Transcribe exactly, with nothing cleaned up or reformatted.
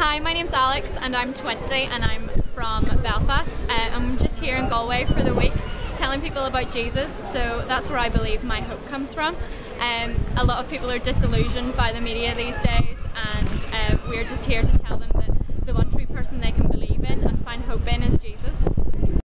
Hi, my name's Alex and I'm twenty and I'm from Belfast. Uh, I'm just here in Galway for the week telling people about Jesus, so that's where I believe my hope comes from. Um, a lot of people are disillusioned by the media these days, and uh, we're just here to tell them that the one true person they can believe in and find hope in is Jesus.